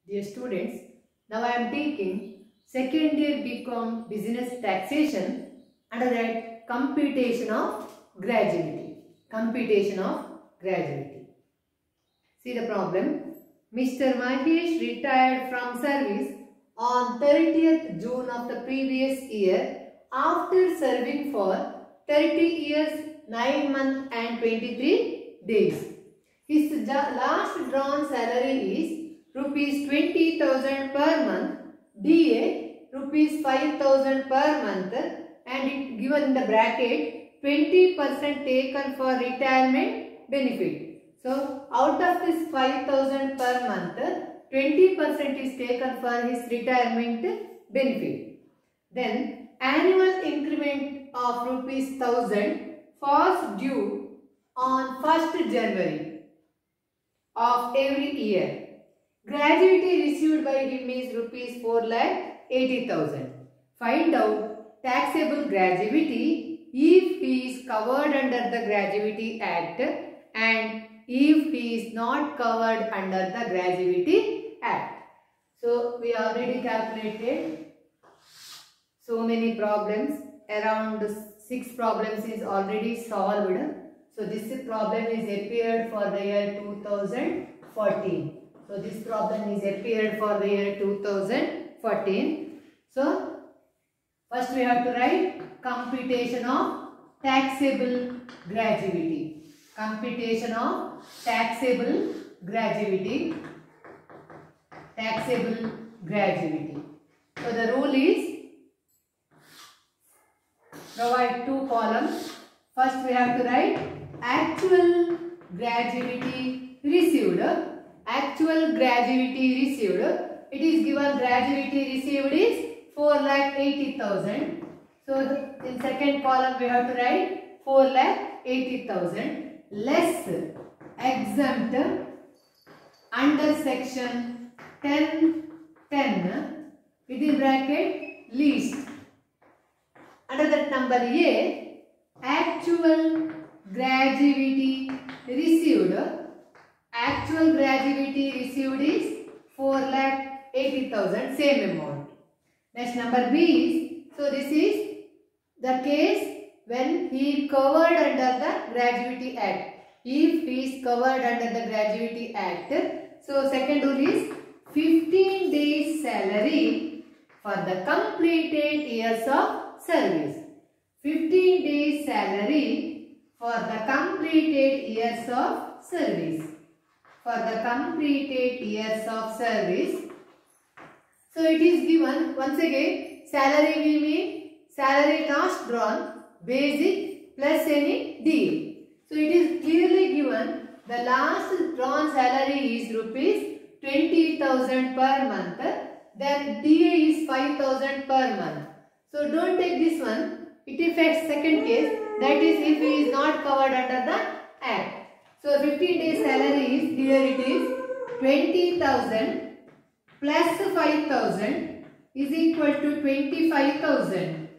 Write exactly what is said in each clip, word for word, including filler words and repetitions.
Dear students, now I am taking second year B Com Business Taxation under that computation of gratuity. Computation of gratuity. See the problem. Mister Mahesh retired from service on thirtieth June of the previous year after serving for thirty years, nine months and twenty-three days. His last drawn salary is rupees twenty thousand per month, D A rupees five thousand per month, and it given in the bracket twenty percent taken for retirement benefit. So out of this five thousand per month, twenty percent is taken for his retirement benefit. Then annual increment of rupees one thousand falls due on first January of every year. Gratuity received by him is rupees four lakh eighty thousand. Find out taxable gratuity if he is covered under the Gratuity Act and if he is not covered under the Gratuity Act. So we already calculated so many problems. Around six problems is already solved. So this problem is appeared for the year two thousand fourteen. So this problem is appeared for the year two thousand fourteen. So first we have to write computation of taxable gratuity. Computation of taxable gratuity. Taxable gratuity. So the rule is provide two columns. First we have to write actual gratuity received. Actual gratuity received. It is given gratuity received is four lakh eighty thousand. So in second column we have to write four lakh eighty thousand less exempt under section ten ten within bracket least. Under that number A, actual gratuity received. Actual gratuity received is four lakh eighty thousand, same amount. Next number B is, so this is the case when he is covered under the Gratuity Act. If he is covered under the Gratuity Act, so second rule is fifteen days salary for the completed years of service. fifteen days salary for the completed years of service. For the completed years of service. So it is given once again salary will mean salary last drawn basic plus any D A. So it is clearly given the last drawn salary is rupees twenty thousand per month. Then D A is five thousand per month. So don't take this one. It affects second case, that is if he is not covered under the Act. So fifteen days salary is, here it is twenty thousand plus five thousand is equal to twenty-five thousand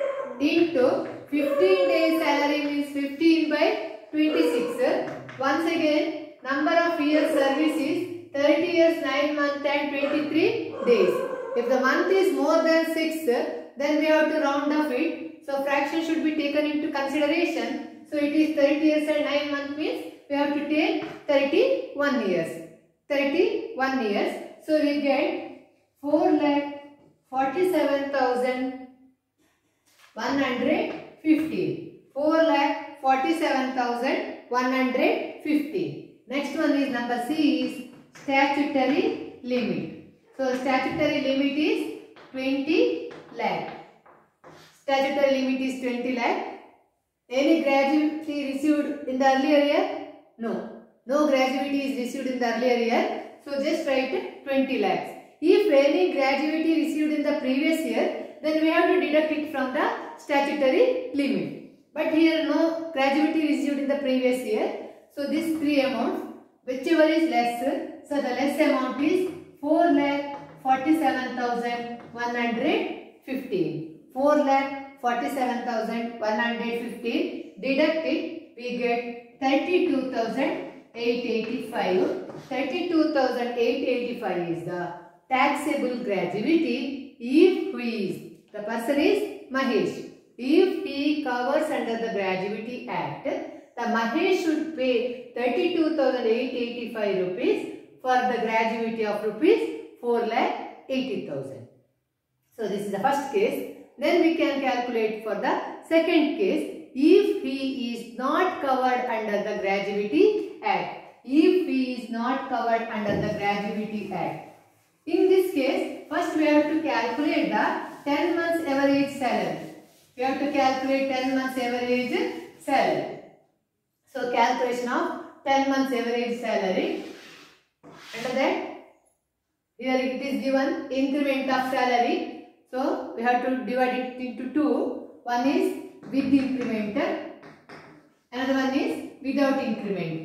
into fifteen days salary means fifteen by twenty-six. Once again number of years service is thirty years, nine months and twenty-three days. If the month is more than six, then we have to round off it. So fraction should be taken into consideration. So it is thirty years and nine months means we have to take thirty-one years. thirty-one years. So we get four lakh forty-seven thousand one hundred fifty. four lakh forty-seven thousand one hundred fifty. Next one is number C is statutory limit. So statutory limit is twenty lakh. Statutory limit is twenty lakh. Any gratuity received in the earlier year? No. No gratuity is received in the earlier year. So just write twenty lakhs. If any gratuity received in the previous year, then we have to deduct it from the statutory limit. But here no gratuity received in the previous year. So these three amounts, whichever is less, so the less amount is four lakh forty-seven thousand one hundred fifteen. four lakh forty-seven thousand one hundred fifteen. Deduct it, we get thirty-two thousand eight eighty-five. thirty-two thousand eight hundred eighty-five is the taxable gratuity if he is, the person is Mahesh. If he covers under the Gratuity Act, the Mahesh should pay thirty-two thousand eight hundred eighty-five rupees for the gratuity of rupees four lakh eighty thousand. So this is the first case. Then we can calculate for the second case. If he is not covered under the Gratuity Act. If he is not covered under the Gratuity Act. In this case, first we have to calculate the ten months average salary. We have to calculate ten months average salary. So calculation of ten months average salary. Under that, here it is given increment of salary. So we have to divide it into two. One is with increment, another one is without increment.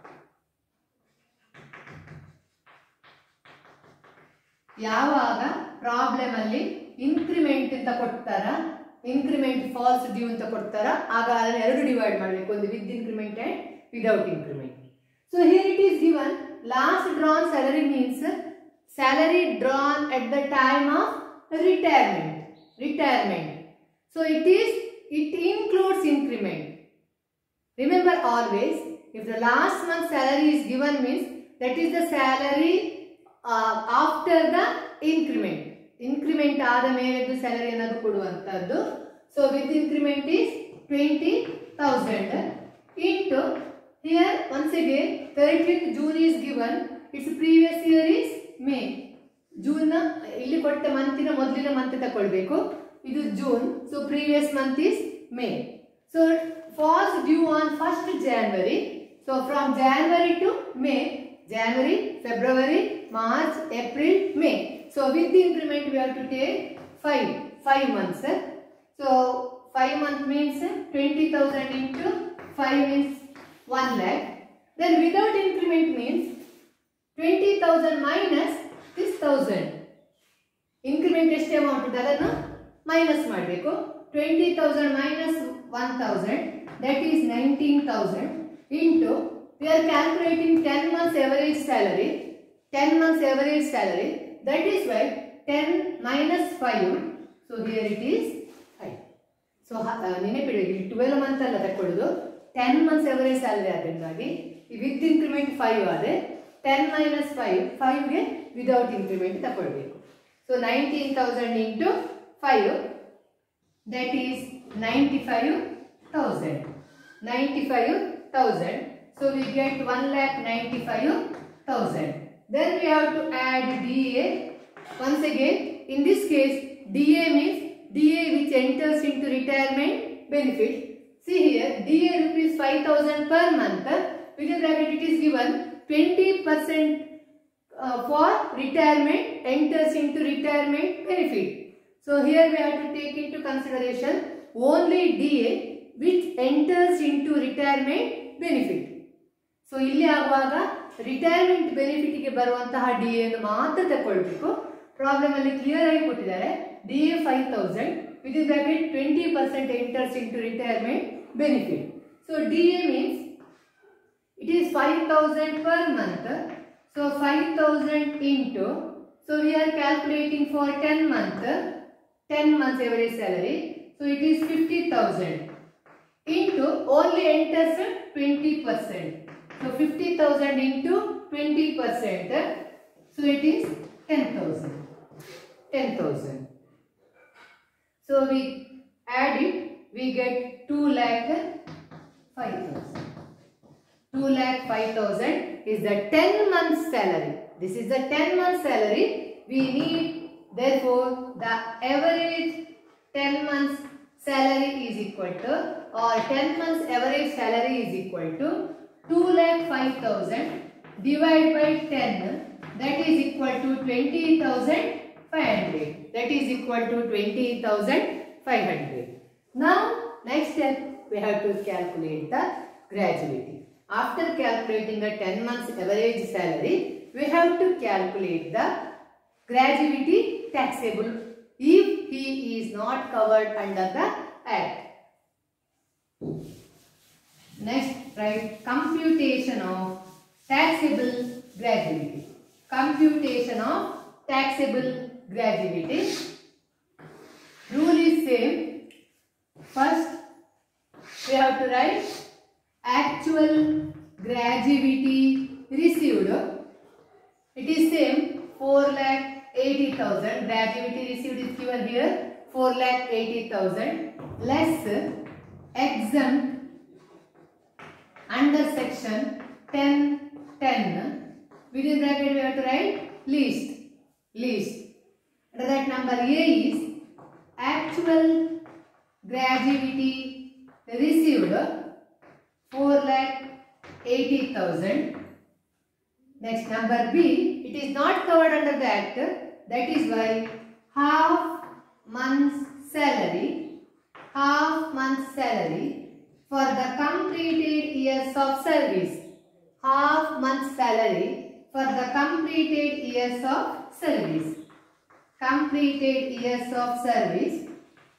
ಯಾವಾಗ problem ಅಲ್ಲಿ increment ಅಂತ ಕೊಡ್ತಾರ, increment falls due ಅಂತ ಕೊಡ್ತಾರ, ಆಗ ಅದನ್ನು ಎರಡು divide ಮಾಡಬೇಕು, ಒಂದು with increment and without increment. So here it is given last drawn salary means salary drawn at the time of retirement. Retirement. So it is it includes increment. Remember always, if the last month salary is given means that is the salary uh, after the increment. Increment ಆದ ಮೇಲೆದು salary ಅನ್ನೋದು ಕೊಡುವಂತದ್ದು. So with increment is twenty thousand into here once again thirtieth June is given. Its previous year is May. June ಇಲ್ಲಿ ಕೊಟ್ಟ ಮಂತಿನ ಮೊದಲಿನ month ತಗೊಳ್ಬೇಕು. ಇದು June. So previous month is May. So falls due on first January. So from January to May, January, February, March, April, May. So with the increment we have to take five, five months. So five months means twenty thousand into five means one lakh. Then without increment means twenty thousand minus this thousand. Increment ಎಷ್ಟು amount ಇದೆ ಅದನ್ನು minus ಮಾಡಬೇಕು. twenty thousand minus one thousand. That is nineteen thousand into, we are calculating ten months average salary, ten months average salary, that is why ten minus five, so here it is five. So ನೆನಪಿಡಿ twelve months ಅಲ್ಲ ತಕೊಳ್ಳೋದು, ten months average salary ಆದ್ರಿಂದಾಗಿ with increment five ಆದ್ರೆ ten minus five, five ಗೆ without increment ತಗೊಳ್ಬೇಕು. So nineteen thousand into five, that is ninety-five thousand. ninety-five thousand. So we get one lakh ninety-five thousand. Then we have to add D A. Once again, in this case, D A means D A which enters into retirement benefit. See here, D A rupees five thousand per month. Within bracket it is given twenty percent uh, for retirement enters into retirement benefit. So here we have to take into consideration only D A which enters into retirement benefit. So ಇಲ್ಲಿ ಆಗುವಾಗ retirement benefit ಗೆ ಬರುವಂತಹ D A ಅನ್ನು ಮಾತ್ರ ತಗೊಳ್ಬೇಕು. Problem ಅಲ್ಲಿ clear ಆಗಿ ಕೊಟ್ಟಿದ್ದಾರೆ. D A five thousand within bracket twenty percent enters into retirement benefit. So D A means it is five thousand per month. So five thousand into, so we are calculating for ten month, ten months average salary. So it is fifty thousand. Into only enters twenty percent. So fifty thousand into twenty percent. So it is ten thousand. ten thousand. So we add it, we get two lakh five thousand. two lakh five thousand is the ten months salary. This is the ten months salary. We need, therefore, the average ten months salary is equal to, or ten months average salary is equal to two lakh five thousand divided by ten, that is equal to twenty thousand five hundred. That is equal to twenty thousand five hundred. Now next step we have to calculate the gratuity. After calculating the ten months average salary, we have to calculate the gratuity taxable if he is not covered under the Act. Next, write computation of taxable gratuity. Computation of taxable gratuity. Rule is same. First, we have to write actual gratuity received. It is same, four lakh eighty thousand. Gratuity received is given here, four lakh eighty thousand. Less exempt under section ten ten. Within bracket we have to write least. Least. Under that number A is actual gratuity received, four lakh eighty thousand. Next, number B, it is not covered under the act. That is why half month's salary, half month's salary for the completed years of service. Half month's salary for the completed years of service. Completed years of service.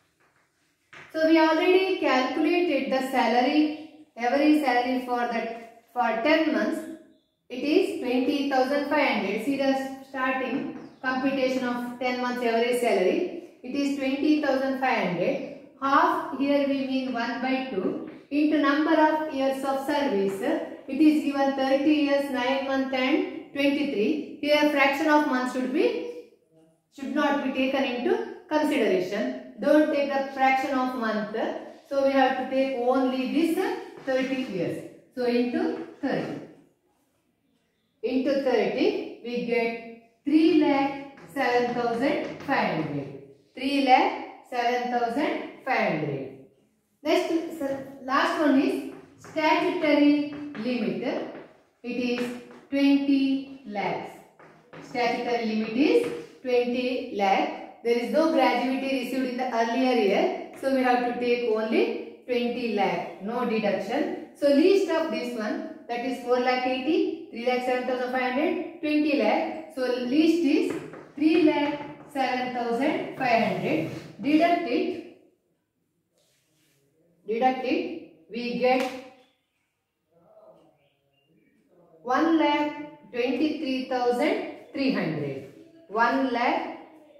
So we already calculated the salary, every salary for that for ten months. It is twenty thousand five hundred. See the starting computation of ten months average salary. It is twenty thousand five hundred. Half here we mean one by two into number of years of service. It is given thirty years, nine months and twenty-three. Here fraction of months should be should not be taken into consideration. Don't take the fraction of month. So we have to take only this thirty years. So into thirty. Into thirty, we get three lakh seven thousand five hundred. three lakh seven thousand five hundred. Next, last one is statutory limit. It is twenty lakhs. Statutory limit is twenty lakh. There is no gratuity received in the earlier year. So we have to take only twenty lakh. No deduction. So least of this one, that is four lakh eighty, three lakh seven thousand five hundred, twenty lakh. So least is three lakh seven thousand five hundred. Deduct it. Deduct it. We get one lakh twenty-three thousand three hundred. one lakh.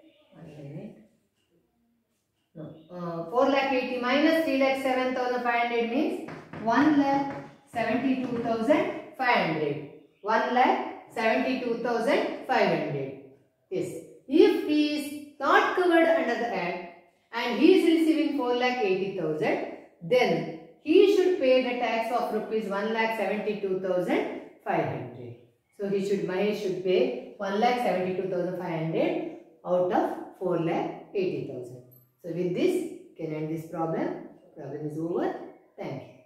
No. Uh, four lakh eighty minus three lakh seven thousand five hundred means one lakh seventy-two thousand five hundred. one lakh seventy-two thousand five hundred. Yes. If he is not covered under the act and he is receiving four lakh eighty thousand, then he should pay the tax of rupees one lakh seventy-two thousand five hundred. So he should, Mahesh should pay one lakh seventy-two thousand five hundred out of four lakh eighty thousand. So with this, you can end this problem. Problem is over. Thank you.